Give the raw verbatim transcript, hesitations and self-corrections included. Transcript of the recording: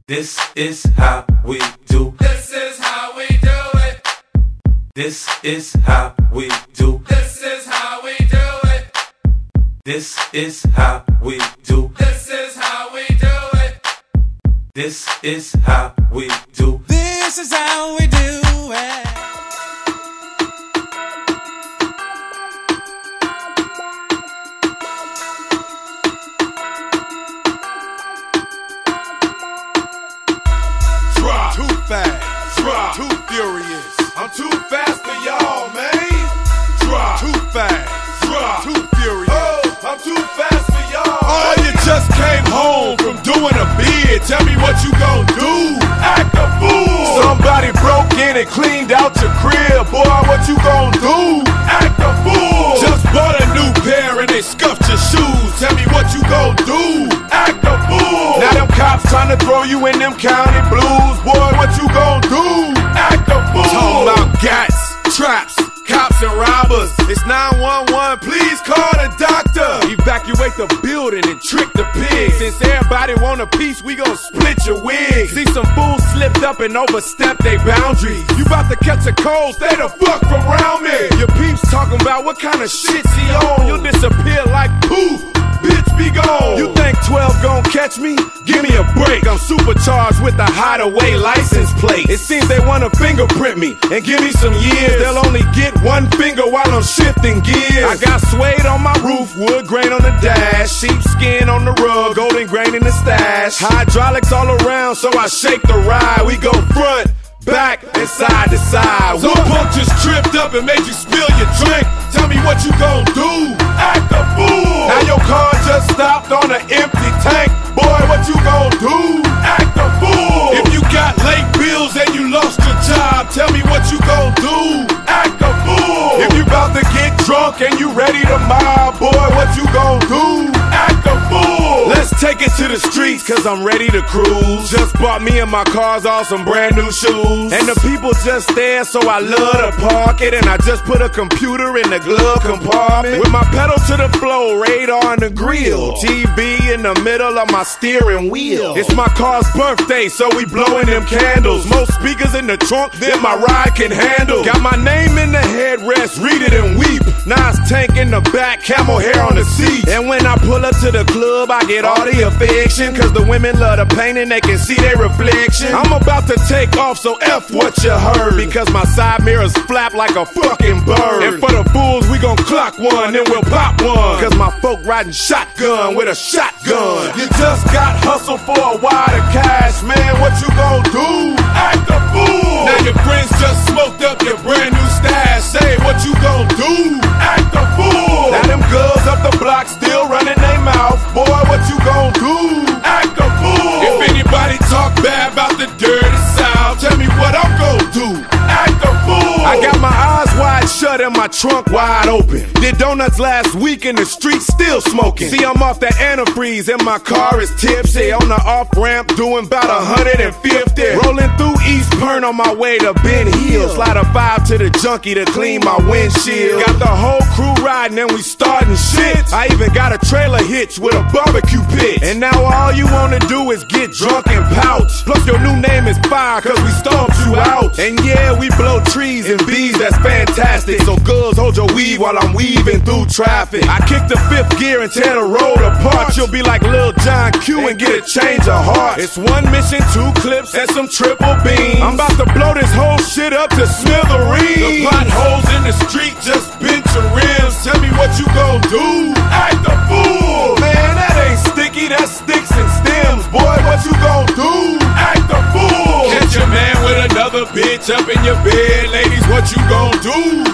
This is how we do. This is how we do it. This is how we do. This is how we do it. This is how we do. This is how we do it. This is how we do. This is how we do it. Drop. Too fast, Drop. too furious, I'm too fast for y'all, man. Drop. too fast, Drop. too furious. Oh, I'm too fast for y'all. Oh, man. you just came home from doing a bid. Tell me what you gon' do. Act a fool. Somebody broke in and cleaned out your crib. Boy, what you gon' do? Act a fool. Just bought a new pair and they scuffed your shoes. Tell me what you gon' do. Act a fool. Now them cops trying to throw you in them county blues. Boy, what you gon' do? Act a fool. Talking about gats, traps, cops and robbers. It's nine one one, please call the doctor. Evacuate the building and trick the pigs. Since everybody want a piece, we gon' split your wig. See some fools slipped up and overstepped their boundaries. You about to catch a cold, stay the fuck from around me. Your peeps talking about what kind of shit he on. You'll disappear like poof. Bitch, be gone. You think twelve gon' catch me? Give me a break. I'm supercharged with a hideaway license plate. It seems they wanna fingerprint me and give me some years. They'll only get one finger while I'm shifting gears. I got suede on my roof, wood grain on the dash, sheepskin on the rug, golden grain in the stash. Hydraulics all around, so I shake the ride. We go front, back, and side to side. One punk just tripped up and made you spill your drink. Tell me what you gon' do. Act a fool. Now your car just stopped on an empty tank. Boy, what you gon' do? Act a fool. If you got late bills and you lost your job, tell me what you gon' do. Act a fool. If you about to get drunk and you ready to mob, boy, what you gon' do? Act a fool. Let's take it to the streets, cause I'm ready to cruise. Just bought me and my cars all some brand new shoes. And the people just there, so I love to park it. And I just put a computer in the glove compartment. With my pedal to the floor, radar in the grill, T V in the middle of my steering wheel. It's my car's birthday, so we blowing them candles. Most speakers in the trunk than my ride can handle. Got my name in the headrest, read it and weep. Nas tank in the back, camel hair on the seat. And when I pull up to the club, I get all the affection. Cause the women love the paint and they can see their reflection. I'm about to take off, so F what you heard. Because my side mirrors flap like a fucking bird. And for the fools, we gon' clock one, then we'll pop one. Cause my folk riding shotgun with a shotgun. You just got hustled for a wad of cash, man, what you gon' do? Act a fool. Now your friends just smoked up your brand new stash. Say what you gon' do? Act a fool. Now them girls up the block still running their mouth. Boy, what you gon' do? Act a fool. If anybody talk bad about the dirty South, tell me what I'm gon' do. Act a fool. I got my eyes wide shut and my trunk wide open. Did donuts last week in the street, still smoking. See, I'm off that antifreeze and my car is tipsy. On the off-ramp, doing about one hundred fifty. Rolling through East Pern on my way to Ben Hill. Slide a five to the junkie to clean my windshield. Got the whole crew riding and we starting shit. I even got a trailer hitch with a barbecue pit. And now all you wanna do is get drunk and pouch. Plus your new name is fire cause we stomped you out. And yeah, we blow trees and bees, that's fantastic. So girls, hold your weave while I'm weaving through traffic. I kick the fifth gear and tear the road apart. You'll be like Lil John Q and get a change of heart. It's one mission, two clips, and some triple beams. I'm about to blow this whole shit up to smithereens. The potholes in the street just bent your rims. Tell me what you gon' do? Act a fool. Man, that ain't sticky, that's sticks and stems. Boy, what you gon' do? Act a fool. Catch your man with another bitch up in your bed. Ladies, what you gon' do?